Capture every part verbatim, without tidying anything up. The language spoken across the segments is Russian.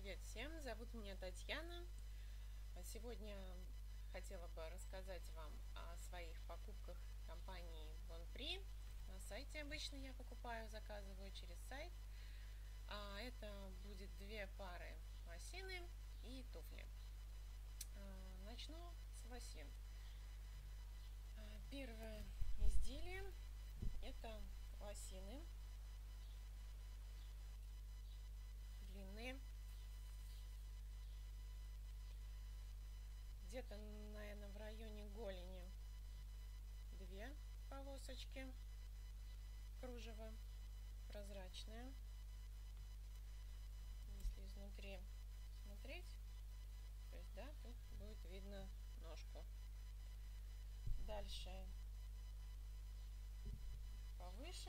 Привет всем, зовут меня Татьяна. Сегодня хотела бы рассказать вам о своих покупках компании Bonprix. На сайте обычно я покупаю, заказываю через сайт. А это будет две пары лосины и туфли. Начну с лосин. Первое изделие это лосины длинные. Где-то, наверное, в районе голени две полосочки кружева, прозрачное. Если изнутри смотреть, то есть, да, тут будет видно ножку. Дальше повыше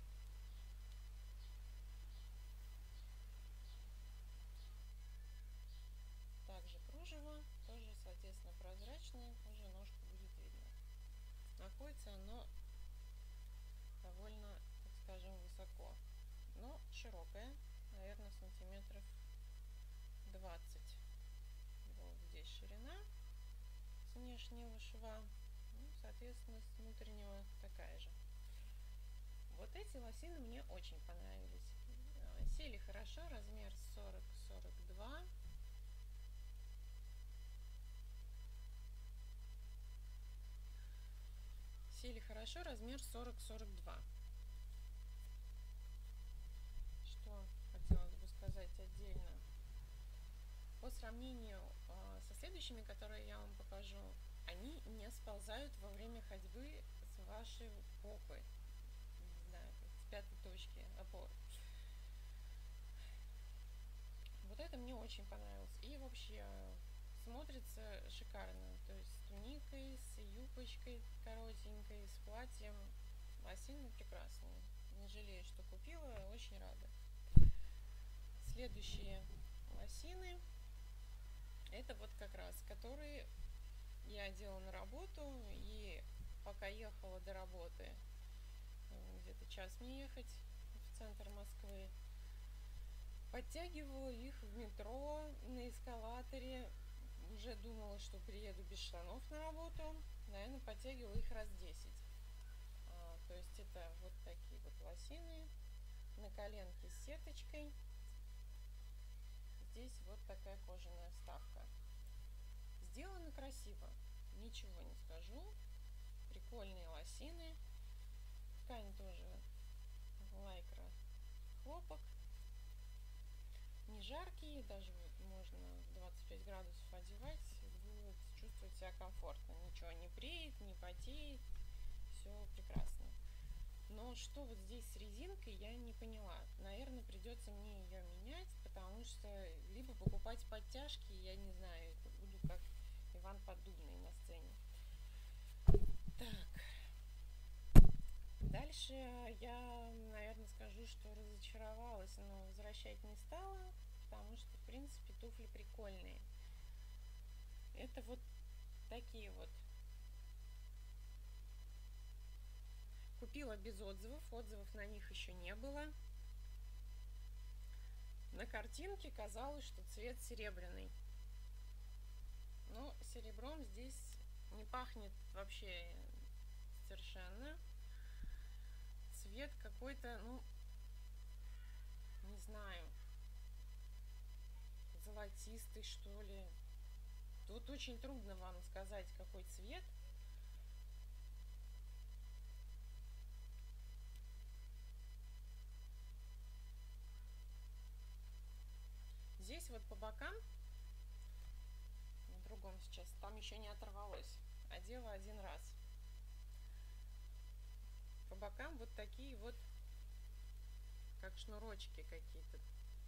также кружево, тоже, соответственно, прозрачное, уже ножку будет видно. Находится оно довольно, так скажем, высоко, но широкое, наверное, сантиметров двадцать. Вот здесь ширина с внешнего шва, ну, соответственно, с внутреннего такая же. Вот эти лосины мне очень понравились. Сели хорошо, размер сорок сорок два. Сели хорошо, размер сорок сорок два. Что хотелось бы сказать отдельно. По сравнению э, со следующими, которые я вам покажу, они не сползают во время ходьбы с вашей попы, не знаю, с пятой точки опоры. Вот это мне очень понравилось. И вообще смотрится шикарно. То есть с туникой, с юбочкой коротенькой, с платьем. Лосины прекрасные. Не жалею, что купила. Очень рада. Следующие лосины. Это вот как раз, которые я одела на работу. И пока ехала до работы, где-то час мне ехать в центр Москвы, подтягивала их в метро, на эскалаторе. Уже думала, что приеду без штанов на работу. Наверное, подтягивала их раз десять. А, то есть это вот такие вот лосины на коленке с сеточкой. Здесь вот такая кожаная вставка. Сделано красиво, ничего не скажу. Прикольные лосины. Ткань тоже лайкра, хлопок. Не жаркие, даже вот можно двадцать пять градусов одевать, будет чувствовать себя комфортно. Ничего не преет, не потеет, все прекрасно. Но что вот здесь с резинкой, я не поняла. Наверное, придется мне ее менять, потому что либо покупать подтяжки, я не знаю, буду как Иван Поддубный на сцене. Так. Дальше я, наверное, скажу, что разочаровалась, но возвращать не стала, потому что, в принципе, туфли прикольные. Это вот такие вот. Купила без отзывов, отзывов на них еще не было. На картинке казалось, что цвет серебряный. Но серебром здесь не пахнет вообще совершенно. Цвет какой-то, ну, не знаю, золотистый, что ли. Тут очень трудно вам сказать, какой цвет. Здесь вот по бокам, на другом сейчас, там еще не оторвалось. Одела один раз. По бокам вот такие вот, как шнурочки какие-то.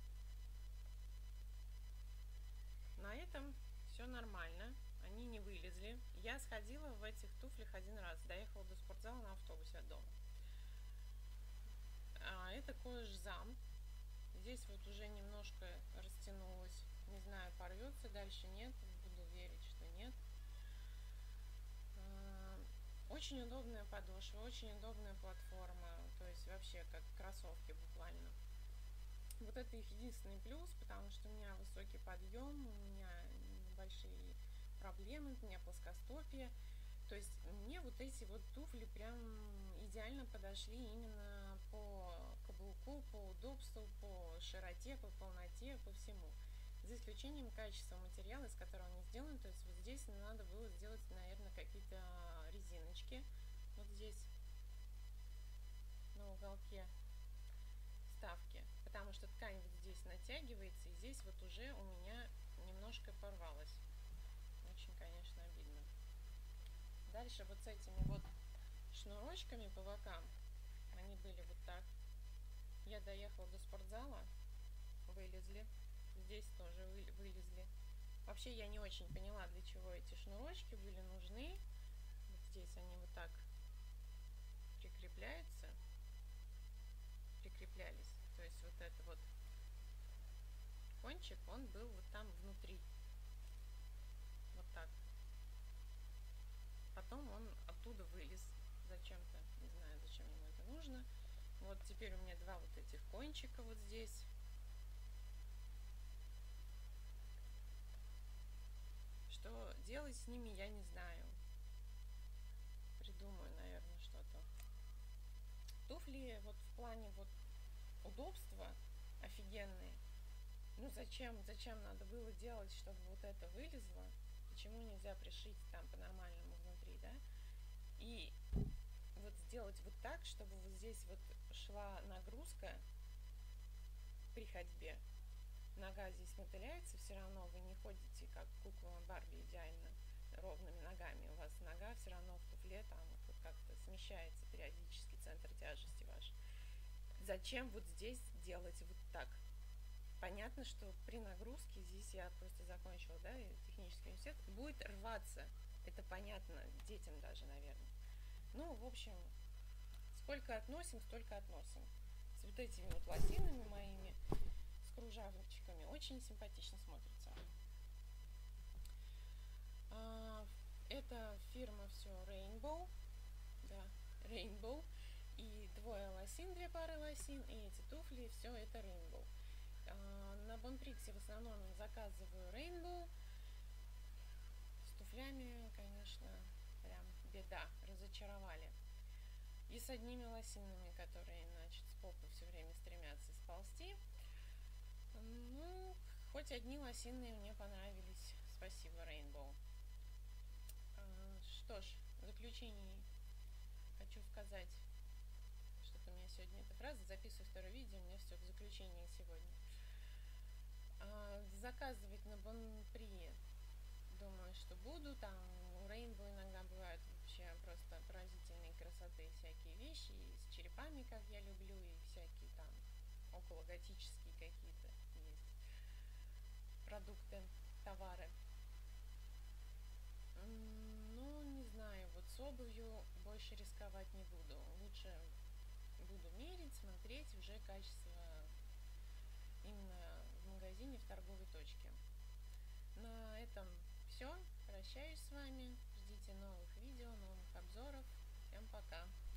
На этом все нормально, они не вылезли. Я сходила в этих туфлях один раз, доехала до спортзала на автобусе от дома. А, это кожзам. Здесь вот уже немножко растянулось. Не знаю, порвется дальше, нет. Буду верить, что нет. А, очень удобная подошва, очень удобная платформа. То есть вообще как кроссовки буквально. Вот это их единственный плюс, потому что у меня высокий подъем, у меня большие проблемы, у меня плоскостопие. То есть мне вот эти вот туфли прям идеально подошли именно по каблуку, по удобству, по широте, по полноте, по всему. За исключением качества материала, из которого они сделаны. То есть вот здесь надо было сделать, наверное, какие-то резиночки. Вот здесь, на уголке вставки. Потому что ткань вот здесь натягивается, и здесь вот уже у меня немножко порвалась. Очень, конечно, обидно. Дальше вот с этими вот шнурочками по бокам, они были вот так. Я доехала до спортзала, вылезли. Здесь тоже вылезли. Вообще я не очень поняла, для чего эти шнурочки были нужны. Вот здесь они вот так прикрепляются. Прикреплялись. То есть вот это вот кончик, он был вот там внутри. Вот так. Потом он оттуда вылез зачем-то. Не знаю, зачем ему это нужно. Вот теперь у меня два вот этих кончика вот здесь. Что делать с ними, я не знаю. Придумаю, наверное, что-то. Туфли вот в плане вот удобства офигенные. Ну зачем, зачем надо было делать, чтобы вот это вылезло? Почему нельзя пришить там по-нормальному внутри, да? И вот сделать вот так, чтобы вот здесь вот шла нагрузка при ходьбе. Нога здесь мотыляется, все равно вы не ходите как кукла Барби идеально ровными ногами. У вас нога все равно в туфле там вот как-то смещается периодически центр тяжести ваш. Зачем вот здесь делать вот так? Понятно, что при нагрузке, здесь я просто закончила, да, технический университет, будет рваться. Это понятно детям даже, наверное. Ну, в общем, сколько относим, столько относим. С вот этими вот лосинами моими, с кружавчиками, очень симпатично смотрится. Это фирма все Rainbow, да, Rainbow. И двое лосин, две пары лосин, и эти туфли, все это Rainbow. На Бонприксе в основном заказываю Rainbow. С туфлями, конечно, прям беда, разочаровали. И с одними лосинами, которые, значит, с попы все время стремятся сползти. Ну, хоть одни лосины мне понравились. Спасибо, Rainbow. Что ж, в заключении хочу сказать, что-то у меня сегодня эта фраза, записываю второе видео, у меня все в заключении сегодня. Заказывать на Бонпри, думаю, что буду. Там у Rainbow иногда бывают вообще просто поразительной красоты всякие вещи, и с черепами, как я люблю, и всякие там около готические какие-то есть продукты, товары. Ну, не знаю, вот с обувью больше рисковать не буду. Лучше буду мерить, смотреть уже качество именно в магазине, в торговой точке. На этом все. Прощаюсь с вами. Ждите новых видео, новых обзоров. Всем пока.